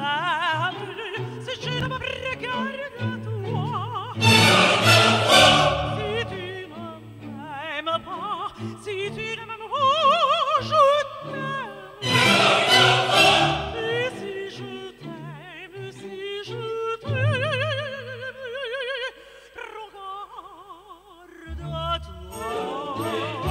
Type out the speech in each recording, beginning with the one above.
t'aime, si je ne me regarde toi. Si tu ne m'aimes pas, si tu ne m'aimes pas, je t'aime. Et si je t'aime, si je t'aime, regarde à toi.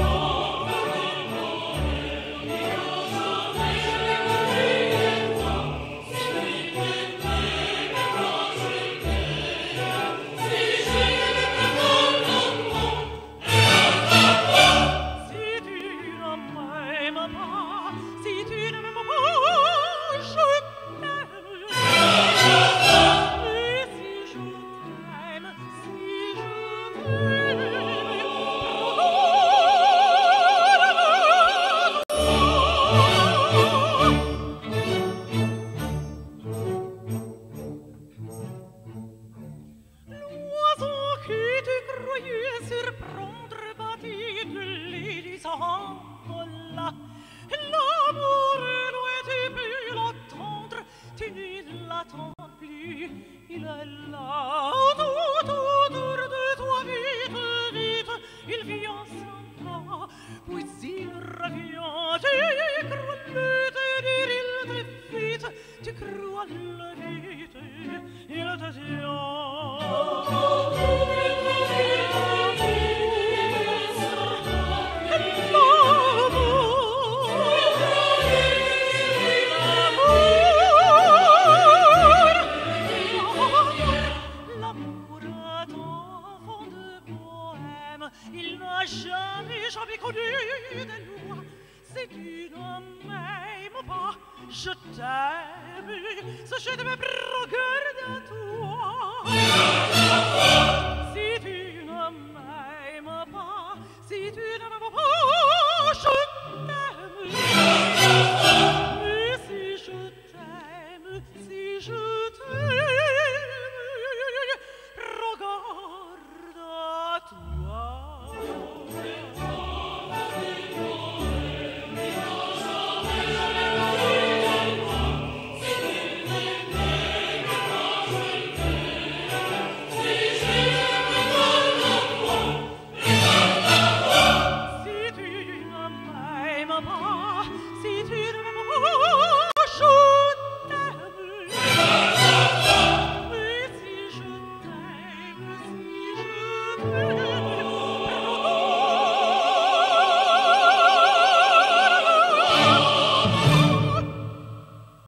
Il est là, tout autour de toi, vite, vite, il vient sans pas, puis il revient, tu crois le dire, il te vite, tu crois le vite, il te il n'a jamais connu de loi. Si tu ne m'aimes pas, je t'aime. Si je ne me regarde à toi. Si tu ne m'aimes pas, si tu ne m'aimes pas, je t'aime. Mais si je t'aime, si je